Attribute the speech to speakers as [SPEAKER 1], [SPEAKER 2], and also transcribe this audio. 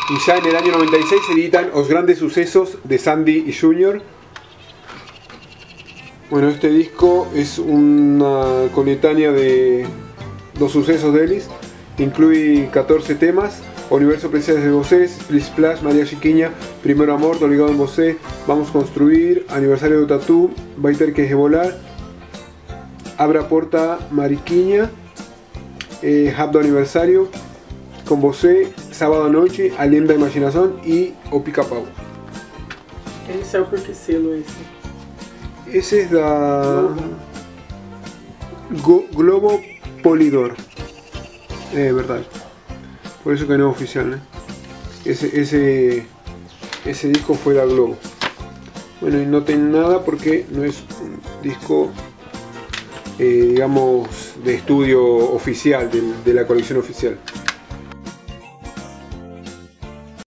[SPEAKER 1] Y ya en el año 96 se editan Os Grandes Sucesos de Sandy y Junior. Bueno, este disco es una coletánea de Dos Sucesos de Elis. Incluye 14 temas: Universo Preciado de Vosé, Split Splash, María Chiquiña, Primero Amor, Tô Ligado en Vosé, Vamos Construir, Aniversario de Tatu, Vai Ter Que Rebolar, Abra a Porta Mariquinha, Rápido Aniversario, Com Você, Sábado à Noite, Além da Imaginação e O Pica-Pau.
[SPEAKER 2] Esse é o que selo esse?
[SPEAKER 1] Ese es da Globo Polydor. Verdad. Por eso que no es oficial, ¿no? Ese disco fue da Globo. Bueno, y no tiene nada porque no es un disco, digamos, de estudio oficial, de la colección oficial.